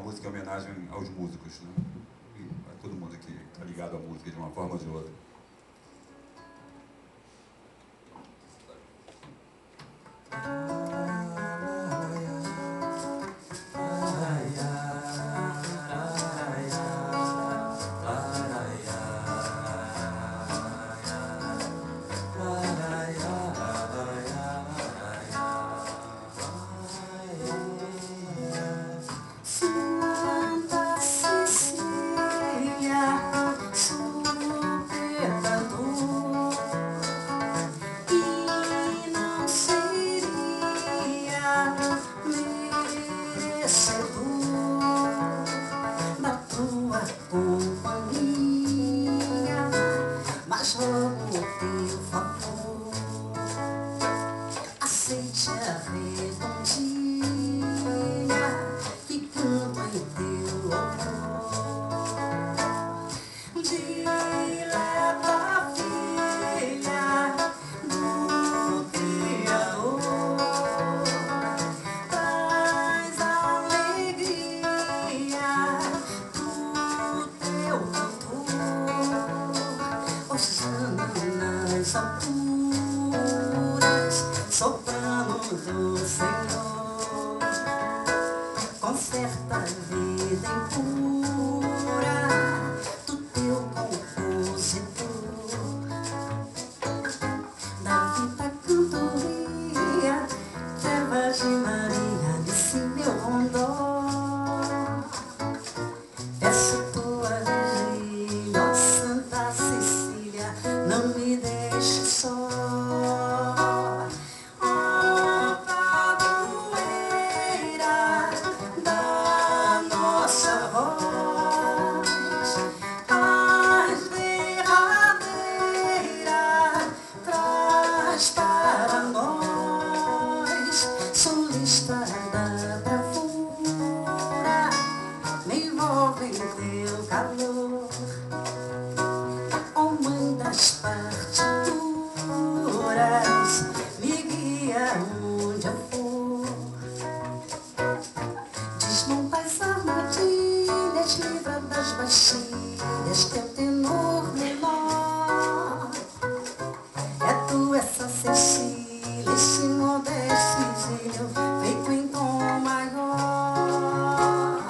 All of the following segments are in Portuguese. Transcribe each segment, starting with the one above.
música em homenagem aos músicos, né? E a todo mundo que está ligado à música de uma forma ou de outra. Mas rogo teu favor, aceite a redondinha que canto em teu louvor. Dileta filha do Criador, traz alegria do teu cantor. Nas alturas, soprano do Senhor, conserta a vida impura do teu compositor. Da vida cantoria, trevas de Maria, disse meu rondó. Peço tua vigília, ó Santa Cecília, não me deixe só. Ó padroeira da nossa voz, as derradeiras traz para nós, solista da bravura, me envolve em teu calor. Ó mãe das partituras, me guia onde eu for. Desmonta as armadilhas, livra das baixilhas, teu tenor menor. É tu essa Cecília, esse modesto exílio, feito em tom maior.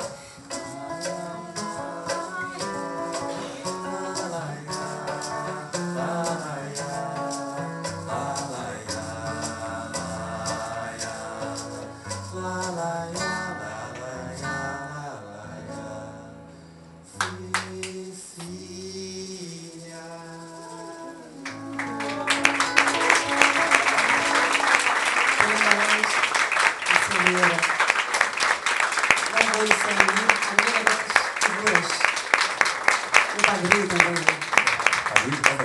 O padrinho também.